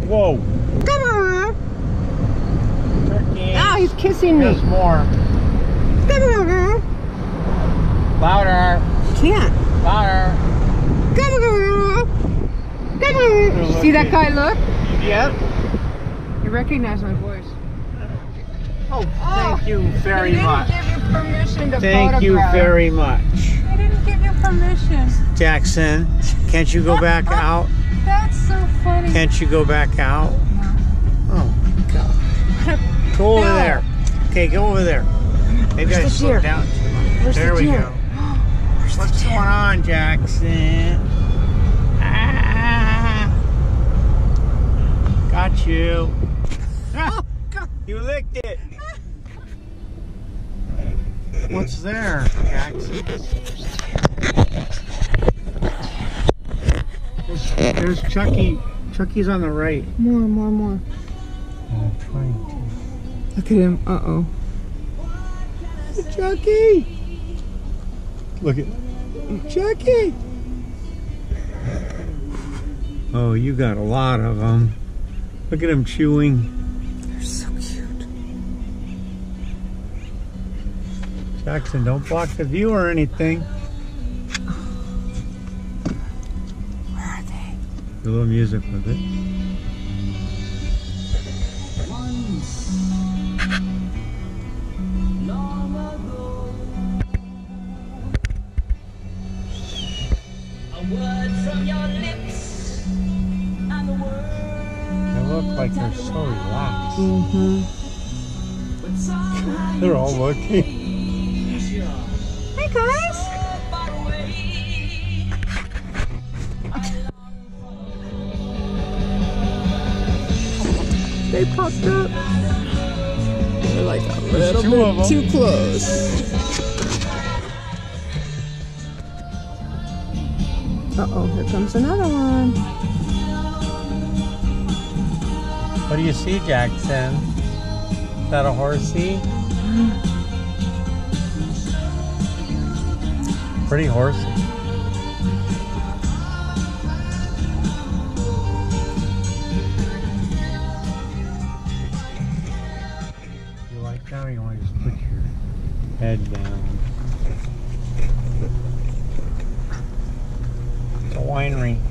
Whoa. Come on. Turkey. Oh, he's kissing me. There's more. Come on. Louder. Can't. Louder. Come on. Come on. See that guy look? Yep. You recognize my voice. Oh, thank you very much. He didn't give you permission to Thank you photograph. very much. I didn't give you permission. Jackson, can't you go back out? That's so funny. Can't you go back out? Oh, God. Go over there. Okay, go over there. Maybe I slowed down too much. Where's There the we deer? go. What's going on, Jackson? Ah. Got you. Oh, God. You licked it. What's there, Jackson? There's Chucky. Chucky's on the right. More. I'm trying to. Look at him. Uh-oh. Chucky! Look at Chucky! Oh, you got a lot of them. Look at him chewing. They're so cute. Jackson, don't block the view or anything. Where are they? A little music with it. They look like they're so relaxed. Mm-hmm. They're all looking. Hey, guys. They popped up. They're like a little two of bit them. too close. Uh-oh, here comes another one. What do you see, Jackson? Is that a horsey? Pretty horsey. You like that, or you want to just put your head down? It's a winery.